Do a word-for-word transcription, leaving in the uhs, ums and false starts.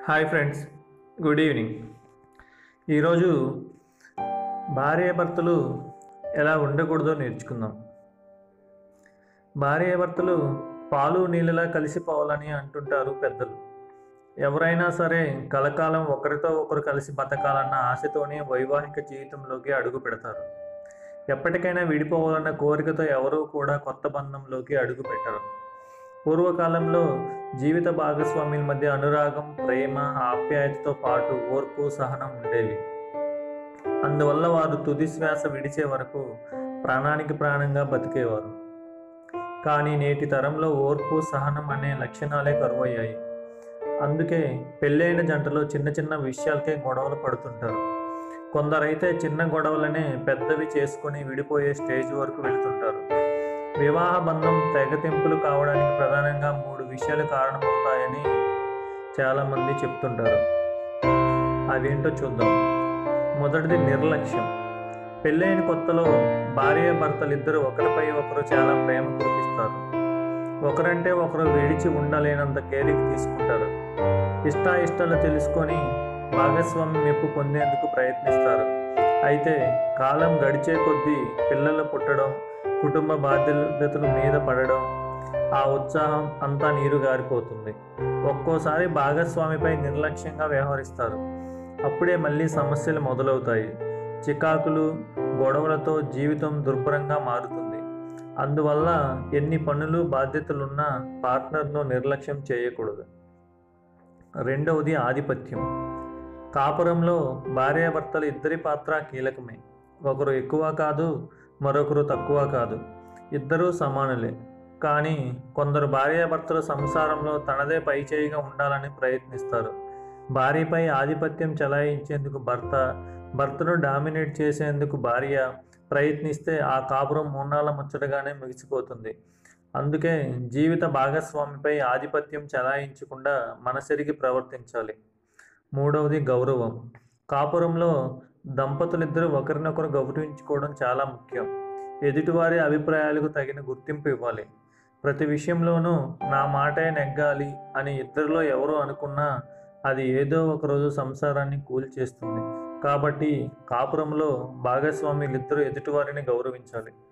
Hi friends, good evening. ఈరోజు భార్యాభర్తలు ఎలా ఉండకూడదో నేర్చుకుందాం. భార్యాభర్తలు పాలు నీళ్ళలా కలిసిపోవాలని అంటుంటారు పెద్దలు. ఎవరైనా సరే కలకాలం ఒకరితో ఒకరు కలిసి బతకాలన్న ఆశతోనే వైవాహిక జీవితంలోకి అడుగు పెడతారు. ఎప్పటికైనా విడిపోవాలన్న కోరికతో ఎవరూ కూడా కొత్త బంధంలోకి అడుగు పెట్టరు. పూర్వకాలంలో జీవిత భాగస్వాముల మధ్య అనురాగం, ప్రేమ, ఆప్యాయతతో పాటు ఓర్పు, సహనం ఉండేవి. అందువల్ల వారు తుది శ్వాస విడిచే వరకు ప్రాణానికి ప్రాణంగా బతికేవారు. కానీ నేటి తరంలో ఓర్పు, సహనం అనే లక్షణాలే కరువయ్యాయి. అందుకే పెళ్ళైన జంటలో చిన్న చిన్న విషయాలకే గొడవలు పడుతుంటారు. కొందరైతే చిన్న గొడవలనే పెద్దవి చేసుకుని విడిపోయే స్టేజ్ వరకు వెళుతుంటారు. వివాహ బంధం తెగతింపులు కావడానికి ప్రధానంగా మూడు విషయాలు కారణమవుతాయని చాలామంది చెప్తుంటారు. అవేంటో చూద్దాం. మొదటిది నిర్లక్ష్యం. పెళ్ళైన కొత్తలో భార్యాభర్తలిద్దరూ ఒకరిపై ఒకరు చాలా ప్రేమ కురిపిస్తారు. ఒకరంటే ఒకరు విడిచి ఉండలేనంత కేరింగ్ తీసుకుంటారు. ఇష్టాయిష్టాలు తెలుసుకొని భాగస్వామి మెప్పు పొందేందుకు ప్రయత్నిస్తారు. అయితే కాలం గడిచే కొద్దీ పిల్లలు పుట్టడం, కుటుంబ బాధ్యతలు మీద పడడం, ఆ ఉత్సాహం అంతా నీరు గారిపోతుంది. ఒక్కోసారి భాగస్వామిపై నిర్లక్ష్యంగా వ్యవహరిస్తారు. అప్పుడే మళ్ళీ సమస్యలు మొదలవుతాయి. చికాకులు, గొడవలతో జీవితం దుర్భరంగా మారుతుంది. అందువల్ల ఎన్ని పనులు, బాధ్యతలున్నా పార్ట్నర్ను నిర్లక్ష్యం చేయకూడదు. రెండవది ఆధిపత్యం. కాపురంలో భార్యాభర్తలు ఇద్దరి పాత్ర కీలకమే. ఒకరు ఎక్కువ కాదు, మరొకరు తక్కువ కాదు, ఇద్దరూ సమానులే. కానీ కొందరు భార్యాభర్తలు సంసారంలో తనదే పైచేయిగా ఉండాలని ప్రయత్నిస్తారు. భార్యపై ఆధిపత్యం చెలాయించేందుకు భర్త, భర్తను డామినేట్ చేసేందుకు భార్య ప్రయత్నిస్తే ఆ కాపురం మూన్నాళ్ళ ముచ్చటగానే ముగిసిపోతుంది. అందుకే జీవిత భాగస్వామిపై ఆధిపత్యం చెలాయించకుండా మనసెరిగి ప్రవర్తించాలి. మూడవది గౌరవం. కాపురంలో దంపతులిద్దరూ ఒకరినొకరు గౌరవించుకోవడం చాలా ముఖ్యం. ఎదుటివారి అభిప్రాయాలకు తగిన గుర్తింపు ఇవ్వాలి. ప్రతి విషయంలోనూ నా మాటే నెగ్గాలి అని ఇద్దరిలో ఎవరో అనుకున్నా అది ఏదో ఒకరోజు సంసారాన్ని కూల్చేస్తుంది. కాబట్టి కాపురంలో భాగస్వాములిద్దరూ ఎదుటివారిని గౌరవించాలి.